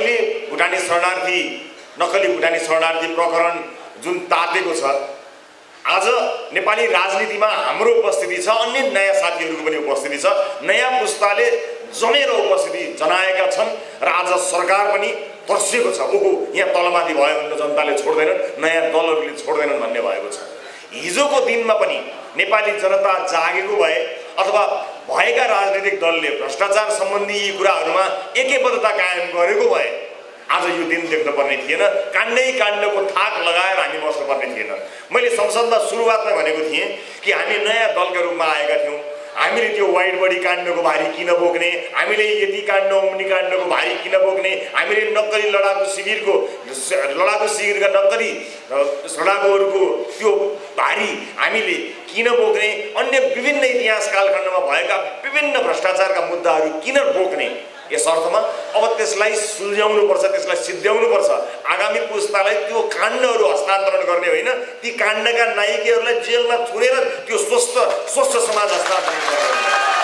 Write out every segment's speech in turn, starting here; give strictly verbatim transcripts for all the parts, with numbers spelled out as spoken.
अहिले भुटानी शरणार्थी नक्कली भुटानी शरणार्थी प्रकरण जुन तातेको छ, आज नेपाली राजनीतिमा हाम्रो उपस्थिति छ, अन्य नयाँ साथीहरूको पनि उपस्थिति छ। नयाँ पुस्ताले जमेर उपस्थिति जनाएका छन् र आज सरकार पनि तर्सिएको छ। ओहो, यहाँ तलमाथि भयो भने त जनताले छोड्दैनन्, नयाँ दलहरूले छोड्दैनन् भन्ने भएको छ। हिजोको दिनमा पनि नेपाली जनता जागेको भए अथवा भएका राजनीतिक दलले भ्रष्टाचार सम्बन्धी यी कुराहरूमा एकैबद्धता कायम गरेको भए आज यो दिन देख्न पर्ने थिएन। काण्डै काण्डको थाक लगाएर हामी बस्नुपर्ने थिएन। मैले संसदमा सुरुवातमा भनेको थिएँ कि हामी नयाँ दलका रूपमा आएका थियौँ। हामीले त्यो वाइड बडी काण्डको भारी किन बोक्ने, हामीले यति काण्ड उम्नी काण्डको भारी किन बोक्ने, हामीले नक्कली लडाकु शिविरको लडाकु शिविरका नक्कली लडाकुहरूको त्यो भारी हामीले किन बोक्ने, अन्य विभिन्न इतिहास कालखण्डमा भएका विभिन्न भ्रष्टाचारका मुद्दाहरू किन बोक्ने, यस अर्थमा अब त्यसलाई सुल्झाउनुपर्छ, त्यसलाई सिद्ध्याउनुपर्छ। आगामी पुस्तालाई त्यो काण्डहरू हस्तान्तरण गर्ने होइन, ती काण्डका नायकहरूलाई जेलमा छुडेर त्यो स्वस्थ स्वस्थ समाज हस्तान्तरण गर्ने।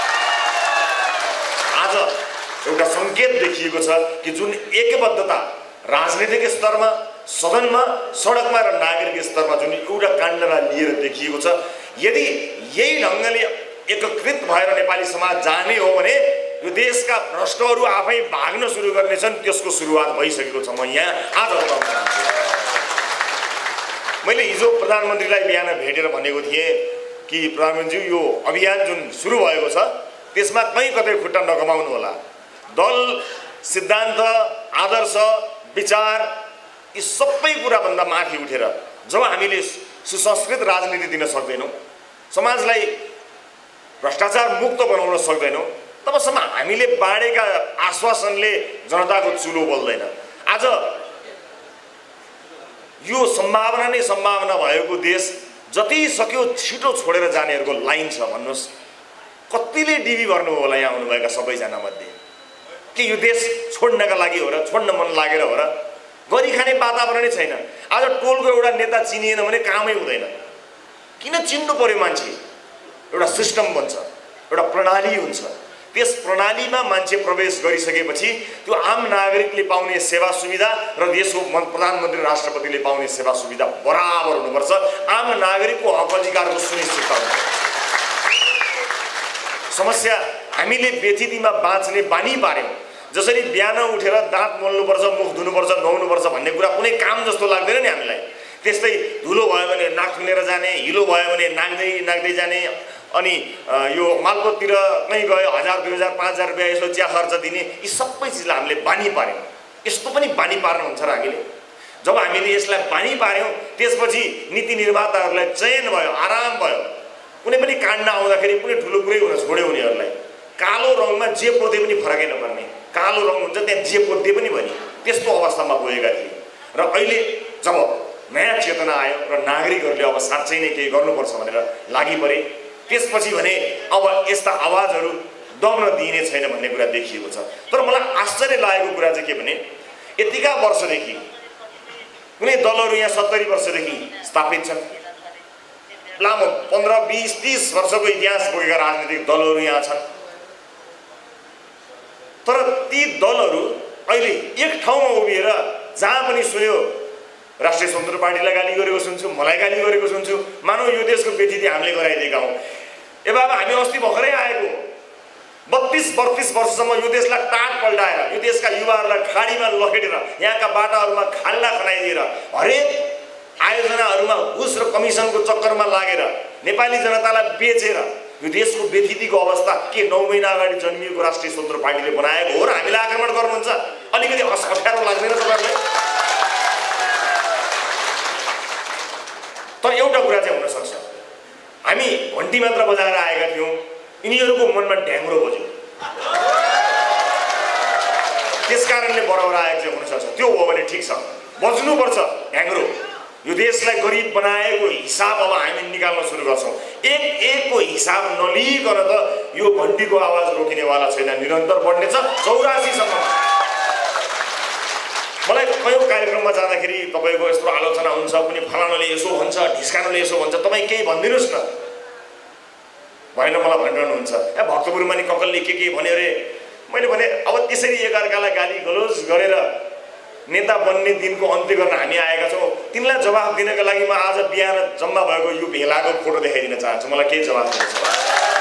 आज एउटा सङ्केत देखिएको छ कि जुन एकबद्धता राजनीतिक स्तरमा, सदनमा, सडकमा र नागरिक स्तरमा जुन एउटा काण्डलाई लिएर देखिएको छ, यदि यही ढङ्गले एकत्रित भएर नेपाली समाज जाने हो भने यो देशका भ्रष्टहरू आफै भाग्न सुरु गर्नेछन्। त्यसको सुरुवात भइसकेको छ। म यहाँ आज बताउन चाहन्छु, मैले हिजो प्रधानमन्त्रीलाई बिहान भेटेर भनेको थिएँ कि प्रधानमन्त्री, यो अभियान जुन सुरु भएको छ त्यसमा कहीँ कतै खुट्टा नकमाउनु होला। दल, सिद्धान्त, आदर्श, विचार यी सबै कुराभन्दा माथि उठेर जब हामीले सुसंस्कृत राजनीति दिन सक्दैनौँ, समाजलाई भ्रष्टाचार मुक्त बनाउन सक्दैनौँ, तबसम्म हामीले बाँडेका आश्वासनले जनताको चुलो बोल्दैन। आज यो सम्भावना नै सम्भावना भएको देश जति सक्यो छिटो छोडेर जानेहरूको लाइन छ। भन्नुहोस्, कतिले डिबी भर्नु होला यहाँ आउनुभएका सबैजना मध्ये? के यो देश छोड्नका लागि हो र, छोड्न मन लागेर हो र? गरी खाने वातावरणै छैन। आज टोलको एउटा नेता चिनिएन भने कामै हुँदैन। किन चिन्नु पर्यो? मान्छे एउटा सिस्टम बन्छ, एउटा प्रणाली हुन्छ। त्यस प्रणालीमा मान्छे प्रवेश गरिसकेपछि त्यो आम नागरिकले पाउने सेवा सुविधा र देशको प्रधानमन्त्री राष्ट्रपतिले पाउने सेवा सुविधा बराबर हुनुपर्छ। आम नागरिकको हक अधिकारको सुनिश्चितता हुनुपर्छ। समस्या हामीले व्यथितिमा बाँच्ने बानी पार्यौँ। जसरी बिहान उठेर दाँत मोल्नुपर्छ, मुख धुनुपर्छ, नुहाउनुपर्छ भन्ने कुरा कुनै काम जस्तो लाग्दैन नि हामीलाई। त्यस्तै धुलो भयो भने नाक थुनेर जाने, हिलो भयो भने नाग्दै नाग्दै जाने, अनि यो मालपोततिर कहीँ गयो हजार दुई हजार पाँच हजार रुपियाँ यसो चिया खर्च दिने, यी सबै चिजलाई हामीले बानी पार्यौँ। यस्तो पनि बानी पार्नुहुन्छ र हामीले? जब हामीले यसलाई बानी पार्यौँ त्यसपछि नीति निर्माताहरूलाई चयन भयो, आराम भयो। कुनै पनि काण्ड आउँदाखेरि कुनै ठुलो कुरै हुन छोड्यो उनीहरूलाई। कालो रङमा जे पोते पनि फरकै नपर्ने, कालो रङ हुन्छ त्यहाँ जे पोते पनि भने, त्यस्तो अवस्थामा गएका थिए। र अहिले जब नयाँ चेतना आयो र नागरिकहरूले अब साँच्चै नै केही गर्नुपर्छ भनेर लागि परे, त्यसपछि भने अब यस्ता आवाजहरू दब्न दिइने छैन भन्ने कुरा देखिएको छ। तर मलाई आश्चर्य लागेको कुरा चाहिँ के भने, यतिका वर्षदेखि कुनै दलहरू यहाँ सत्तरी वर्षदेखि स्थापित छन्, लामो पन्ध्र बिस तीस वर्षको इतिहास बोकेका राजनीतिक दलहरू यहाँ छन्। तर ती दलहरू अहिले एक ठाउँमा उभिएर जहाँ पनि सुन्यो राष्ट्रिय स्वतन्त्र पार्टीलाई गाली गरेको सुन्छु, मलाई गाली गरेको सुन्छु। मानौ यो देशको व्यथिति हामीले गराइदिएका हौँ। ए बाबा, हामी अस्ति भर्खरै आएको बत्तीस बत्तीस वर्षसम्म यो देशलाई टाट पल्टाएर, यो देशका युवाहरूलाई खाडीमा लखेटेर, यहाँका बाटाहरूमा खाल्डा खनाइदिएर, हरेक आयोजनाहरूमा घुस र कमिसनको चक्करमा लागेर नेपाली जनतालाई बेचेर यो देशको व्यथितिको अवस्था के नौ महिना अगाडि जन्मिएको राष्ट्रिय स्वतन्त्र पार्टीले बनाएको हो र हामीलाई आक्रमण गर्नुहुन्छ? अलिकति अप्ठ्यारो लाग्दैन तपाईँहरूलाई? तर एउटा कुरा चाहिँ हुनसक्छ, हामी घन्टी मात्र बजाएर आएका थियौँ, यिनीहरूको मनमा ढ्याङ्ग्रो बज्यो, त्यस कारणले बराबर आएको चाहिँ हुनसक्छ। त्यो हो भने ठिक छ, बज्नुपर्छ ढ्याङ्ग्रो। यो देशलाई गरिब बनाएको हिसाब अब हामी निकाल्न सुरु गर्छौँ। एक एकको हिसाब नलिइकन त यो घन्टीको आवाज रोकिनेवाला छैन, निरन्तर बढ्नेछ चौरासीसम्म। मलाई कयौँ कार्यक्रममा जाँदाखेरि तपाईँको यस्तो आलोचना हुन्छ, कुनै फलानाले यसो भन्छ, ढिस्कानुले यसो भन्छ, तपाईँ केही भनिदिनुहोस् न भएन मलाई भनिरहनुहुन्छ। ए भक्तपुरमा नि ककलले के के भन्यो अरे। मैले भने अब त्यसरी एकअर्कालाई गाली गलोज गरेर नेता बन्ने दिनको अन्त्य गर्न हामी आएका छौँ। तिनलाई जवाफ दिनका लागि म आज बिहान जम्मा भएको यो भेलाको फोटो देखाइदिन चाहन्छु। मलाई केही जवाफ दिनु छ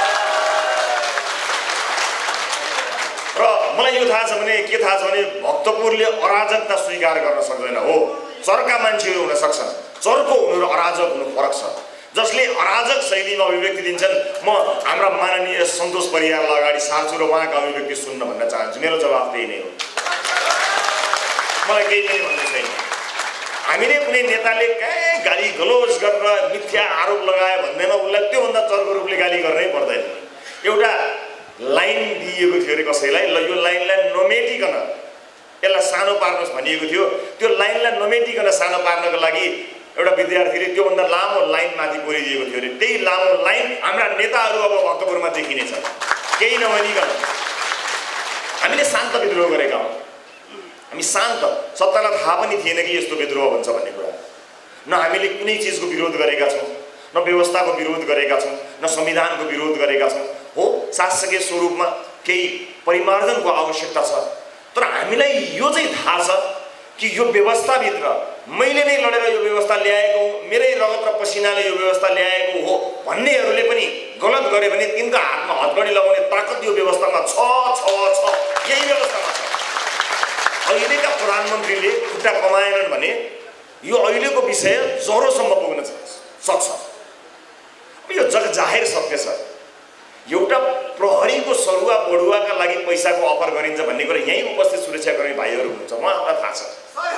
र मलाई यो थाहा छ भने के थाहा छ भने भक्तपुरले अराजकता स्वीकार गर्न सक्दैन। हो, चर्का मान्छेहरू हुन सक्छन्, चर्को हुनु र अराजक हुनु फरक छ। जसले अराजक शैलीमा अभिव्यक्ति दिन्छन्, म हाम्रा माननीय सन्तोष परियारलाई अगाडि सार्छु र उहाँको अभिव्यक्ति सुन्न भन्न चाहन्छु। मेरो जवाफ त्यही नै हो, मलाई केही पनि भन्नु छैन। हामीले कुनै नेताले कहीँ गाली गलोज गरेर मिथ्या आरोप लगाए भन्दैमा उसलाई त्योभन्दा चर्को रूपले गाली गर्नै पर्दैन। एउटा लाइन दिएको थियो अरे कसैलाई, ल यो लाइनलाई नमेटिकन यसलाई सानो पार्नुहोस् भनिएको थियो। त्यो लाइनलाई नमेटिकन सानो पार्नको लागि एउटा विद्यार्थीले त्योभन्दा लामो लाइन माथि कोरिदिएको थियो अरे। त्यही लामो लाइन हाम्रा नेताहरू अब भक्तपुरमा देखिनेछ। केही नभनिकन हामीले शान्त विद्रोह गरेका हौँ। हामी शान्त, सत्तालाई थाहा पनि थिएन कि यस्तो विद्रोह हुन्छ भन्ने कुरा। न हामीले कुनै चिजको विरोध गरेका छौँ, न व्यवस्थाको विरोध गरेका छौँ, न संविधानको विरोध गरेका छौँ। हो, शासकीय स्वरूपमा केही परिमार्जनको आवश्यकता छ, तर हामीलाई यो चाहिँ थाहा छ कि यो व्यवस्थाभित्र मैले नै लडेर यो व्यवस्था ल्याएको हुँ, मेरै रगत र पसिनाले यो व्यवस्था ल्याएको हो भन्नेहरूले पनि गलत गरे भने तिनको हातमा हतकडी लगाउने ताकत यो व्यवस्थामा छ छ छ यही व्यवस्थामा छ। अहिलेका प्रधानमन्त्रीले खुट्टा कमाएनन् भने यो अहिलेको विषय जरोसम्म पुग्न सक्छ। यो जग जाहेर सत्य छ। एउटा प्रहरीको सरुवा बढुवाका लागि पैसाको अफर गरिन्छ भन्ने कुरा यहीँ उपस्थित सुरक्षाकर्मी भाइहरू हुनुहुन्छ, उहाँहरूलाई थाहा छ।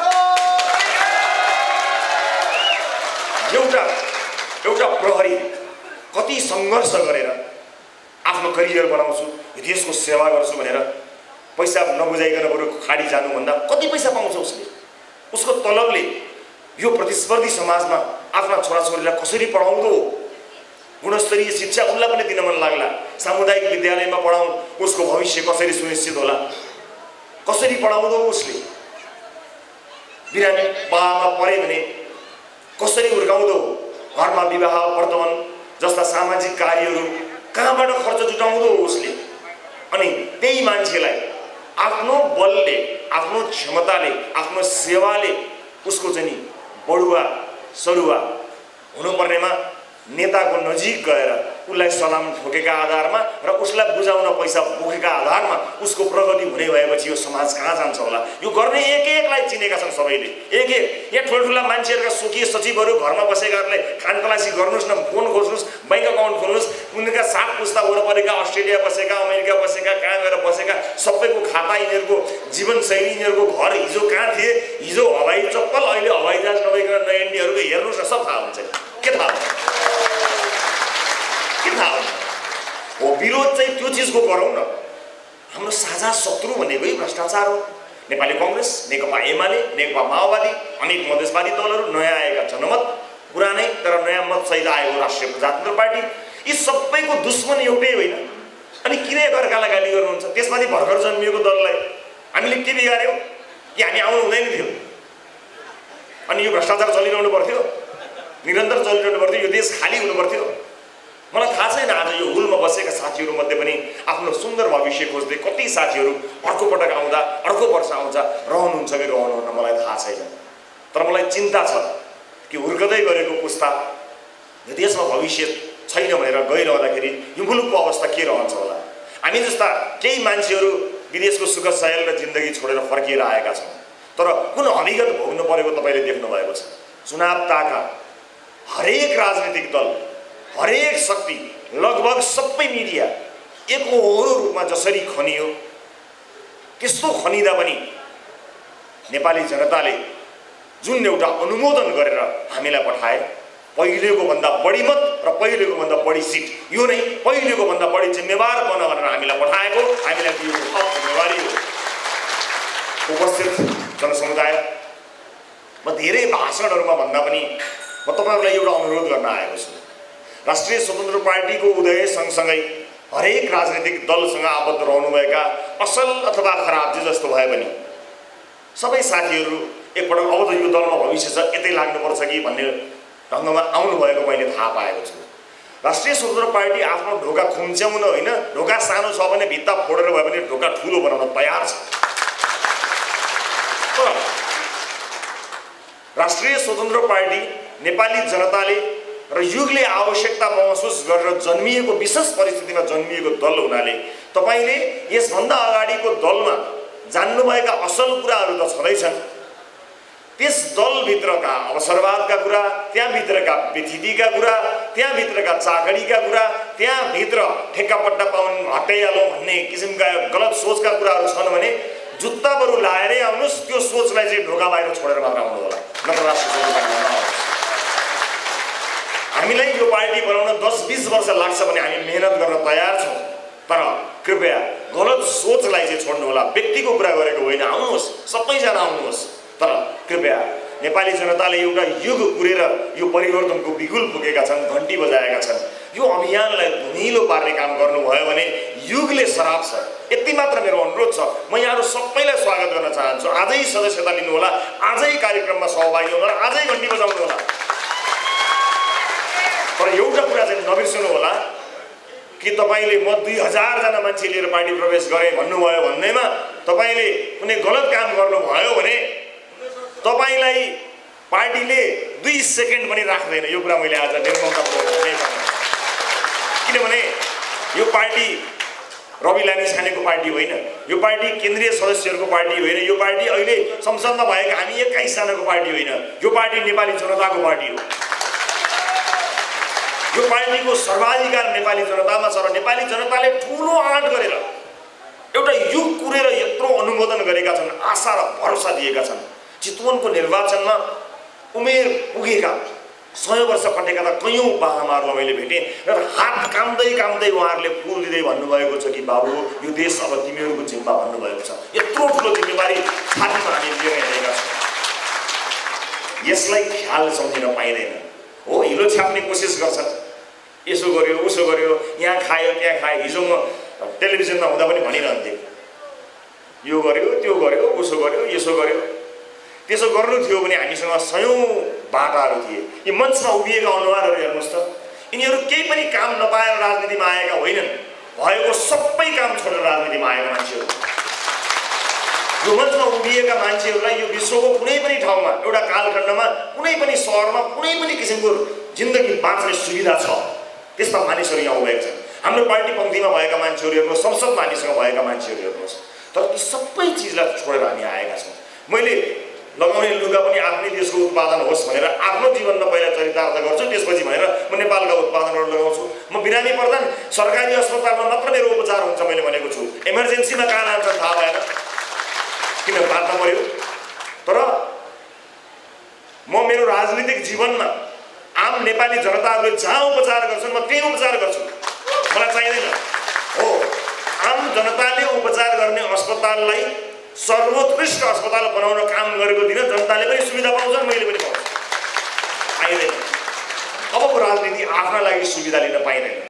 एउटा एउटा प्रहरी कति सङ्घर्ष गरेर आफ्नो करियर बनाउँछु, देशको सेवा गर्छु भनेर पैसा नबुझाइकन बरु खाडी जानुभन्दा कति पैसा पाउँछ उसले? उसको तलबले यो प्रतिस्पर्धी समाजमा आफ्ना छोराछोरीलाई कसरी पढाउँदो, गुणस्तरीय शिक्षा उसलाई पनि दिन मन लाग्ला, सामुदायिक विद्यालयमा पढाउँ, उसको भविष्य कसरी सुनिश्चित होला, कसरी पढाउँदो उसले, बिरामी बाबामा पढे भने कसरी हुर्काउँदो, घरमा विवाह वर्तमान जस्ता सामाजिक कार्यहरू कहाँबाट खर्च जुटाउँदो उसले। अनि त्यही मान्छेलाई आफ्नो बलले, आफ्नो क्षमताले, आफ्नो सेवाले उसको चाहिँ बढुवा सरुवा हुनुपर्नेमा नेताको नजिक गएर उसलाई सलाम ठोकेका आधारमा र उसलाई बुझाउन पैसा बोकेका आधारमा उसको प्रगति हुने भएपछि यो समाज कहाँ जान्छ होला? यो गर्ने एक एकलाई चिनेका छन् सबैले। एक एक यहाँ ठुल्ठुला मान्छेहरूका स्वकीय सचिवहरू घरमा बसेकाहरूलाई खानतलासी गर्नुहोस् न, फोन खोज्नुहोस्, बैंक अकाउन्ट खोल्नुहोस्, उनीहरूका सात पुस्ता वरपरिका अस्ट्रेलिया बसेका, अमेरिका बसेका, कहाँ गएर बसेका सबैको खाता, यिनीहरूको जीवनशैली, यिनीहरूको घर हिजो कहाँ थिए, हिजो हवाई चप्पल, अहिले हवाई जहाज नभइकन नयाँ इन्डियाहरूको हेर्नुहोस् न, सब थाहा हुन्छ। के थाहा हुन्छ? के थाहा हुन्छ? हो, विरोध चाहिँ त्यो चिजको गरौँ न। हाम्रो साझा शत्रु भनेकै भ्रष्टाचार हो। नेपाली कङ्ग्रेस, नेकपा एमाले, नेकपा माओवादी, अनेक मधेसवादी दलहरू, नयाँ आएका जनमत, पुरानै तर नयाँ मत सहित आएको राष्ट्रिय प्रजातन्त्र पार्टी, यी सबैको दुश्मन एउटै होइन। अनि किन एकअर्कालाई गाली गर्नुहुन्छ? त्यसमाथि भर्खर जन्मिएको दललाई हामीले के बिगार्यौँ कि हामी आउनु हुँदैन थियो? अनि यो भ्रष्टाचार चलिरहनु पर्थ्यो, निरन्तर चलिरहनु पर्थ्यो, यो देश खाली हुनु पर्थ्यो? मलाई थाहा छैन। आज यो हुलमा बसेका साथीहरू मध्ये पनि आफ्नो सुन्दर भविष्य खोज्दै कति साथीहरू अर्को पटक आउँदा, अर्को वर्ष आउँछ, रहनुहुन्छ कि रहनुहुन्न मलाई थाहा छैन। तर मलाई चिन्ता छ कि हुर्कदै गरेको पुस्ता यो देशमा भविष्य छैन भनेर गइरहँदाखेरि यो मुलुकको अवस्था के रहन्छ होला? हामी जस्ता केही मान्छेहरू विदेशको सुख सयल र जिन्दगी छोडेर फर्किएर आएका छौँ, तर कुन हविगत भोग्नु परेको तपाईँले देख्नु भएको छ? चुनाव ताका हरेक राजनीतिक दल, हरेक शक्ति, लगभग सबै मिडिया एकहोरो रूपमा जसरी खनियो त्यस्तो खनिँदा पनि नेपाली जनताले जुन एउटा अनुमोदन गरेर हामीलाई पठाए, पहिलेको भन्दा बढी मत र पहिलेको भन्दा बढी सिट, यो नै पहिलेको भन्दा बढी जिम्मेवार बन भनेर हामीलाई पठाएको, हामीलाई दिएको थप जिम्मेवारी हो। उपस्थित जनसमुदाय, म धेरै भाषणहरूमा भन्दा पनि म तपाईँहरूलाई एउटा अनुरोध गर्न आएको छु। राष्ट्रिय स्वतन्त्र पार्टीको उदय सँगसँगै हरेक राजनीतिक दलसँग आबद्ध रहनुभएका असल अथवा खराब जे जस्तो भए पनि सबै साथीहरू एकपटक अब त यो दलमा भविष्य छ, यतै लाग्नुपर्छ कि भन्ने ढङ्गमा आउनुभएको मैले थाहा पाएको छु। राष्ट्रिय स्वतन्त्र पार्टी आफ्नो ढोका खुम्च्याउन होइन, ढोका सानो छ भने भित्ता फोडेर भए पनि ढोका ठुलो बनाउन तयार छ। तर राष्ट्रिय स्वतन्त्र पार्टी नेपाली जनताले र युगले आवश्यकता महसुस गरेर जन्मिएको विशेष परिस्थितिमा जन्मिएको दल हुनाले तपाईले यसभन्दा अगाडिको दलमा जान्नुभएका असल कुराहरू त छँदैछन्। त्यस दलभित्रका अवसरवादका कुरा, त्यहाँभित्रका व्यथितिका कुरा, त्यहाँभित्रका चाकरीका कुरा, त्यहाँभित्र ठेक्कापट्टा पाउनु हटाइहालौँ भन्ने किसिमका गलत सोचका कुराहरू छन् भने जुत्ता बरु लाएरै आउनुहोस्, त्यो सोचलाई चाहिँ ढोका बाहिर छोडेर मात्र आउनु होला, नत्र राष्ट्रिय स्वतन्त्र पार्टी आउनुहोस्। हामीलाई यो पार्टी बनाउन दस बीस वर्ष लाग्छ भने हामी मेहनत गर्न तयार छौँ, तर कृपया गलत सोचलाई चाहिँ छोड्नु होला। व्यक्तिको कुरा गरेको होइन, आउनुहोस्, सबैजना आउनुहोस्, तर कृपया नेपाली जनताले एउटा युग कुरेर यो परिवर्तनको बिगुल फुकेका छन्, घन्टी बजाएका छन्। यो अभियानलाई धुमिलो पार्ने काम गर्नुभयो भने युगले सराप छ। यति मात्र मेरो अनुरोध छ। म यहाँहरू सबैलाई स्वागत गर्न चाहन्छु। आजै सदस्यता लिनु होला, आजै कार्यक्रममा सहभागी हुनु होला, आजै घन्टी बजाउनु होला। तर एउटा कुरा चाहिँ नबिर्सनु होला कि तपाईले म दुई हजार जना मान्छे लिएर पार्टी प्रवेश गरेँ भन्नुभयो भन्दैमा तपाईले कुनै गलत काम गर्नुभयो भने तपाईलाई पार्टीले दुई सेकेन्ड पनि राख्दैन। यो कुरा मैले आज निर्ममतापूर्वक भनेको। किनभने यो पार्टी रवि लामिछानेको पार्टी होइन, यो पार्टी केन्द्रीय सदस्यहरूको पार्टी होइन, यो पार्टी अहिले संसदमा भएका हामी एक्काइस जनाको पार्टी होइन, यो पार्टी नेपाली जनताको पार्टी हो। यो पार्टीको सर्वाधिकार नेपाली जनतामा छ र नेपाली जनताले ठुलो आँट गरेर एउटा युग कुरेर यत्रो अनुमोदन गरेका छन्, आशा र भरोसा दिएका छन्। चितवनको निर्वाचनमा उमेर पुगेका सय वर्ष कटेका त कयौँ बाआमाहरूलाई मैले भेटेँ र हात काम्दै काम्दै उहाँहरूले फुल दिँदै भन्नुभएको छ कि बाबु यो देश अब तिमीहरूको जिम्मा भन्नुभएको छ। यत्रो ठुलो जिम्मेवारी छातीमा हामी लिएर हिँडेका छौँ। यसलाई ख्याल सम्झिन पाइँदैन। हो, हिलो छाप्ने कोसिस गर्छ, यसो गर्यो उसो गर्यो, यहाँ खायो त्यहाँ खायो। हिजो म टेलिभिजनमा हुँदा पनि भनिरहन्थेँ, यो गर्यो त्यो गर्यो उसो गर्यो यसो गर्यो। त्यसो गर्नु थियो भने हामीसँग सयौँ बाटाहरू थिए। यी मञ्चमा उभिएका अनुहारहरू हेर्नुहोस् त, यिनीहरू केही पनि काम नपाएर राजनीतिमा आएका होइनन्, भएको सबै काम छोडेर राजनीतिमा आएका मान्छेहरू। यो मञ्चमा उभिएका मान्छेहरूलाई यो विश्वको कुनै पनि ठाउँमा, एउटा कालखण्डमा, कुनै पनि सहरमा कुनै पनि किसिमको जिन्दगी बाँच्ने सुविधा छ, त्यस्ता मानिसहरू यहाँ उभिएका छन्। हाम्रो पार्टी पङ्क्तिमा भएका मान्छेहरू हेर्नुहोस्, संसदमा हामीसँग भएका मान्छेहरू हेर्नुहोस्। तर ती सबै चिजलाई छोडेर हामी आएका छौँ। मैले लगाउने लुगा पनि आफ्नै देशको उत्पादन होस् भनेर आफ्नो जीवनमा पहिला चरितार्थ गर्छु, त्यसपछि भनेर म नेपालका उत्पादनहरू लगाउँछु। म बिरामी पर्दा सरकारी अस्पतालमा मात्र मेरो उपचार हुन्छ मैले भनेको छु। इमर्जेन्सीमा कहाँ लान्छन् थाहा भएन, किन बाँच्न पर्यो। तर म मेरो राजनीतिक जीवनमा आम नेपाली जनताहरूले जहाँ उपचार गर्छन् म त्यही उपचार गर्छु, मलाई चाहिँदैन। हो, आम जनताले उपचार गर्ने अस्पताललाई सर्वोत्कृष्ट अस्पताल बनाउन काम गरेको दिन जनताले पनि सुविधा पाउँछन्, मैले पनि पाउँछु। पाइँदैन। अबको राजनीति आफ्ना लागि सुविधा लिन पाइँदैन।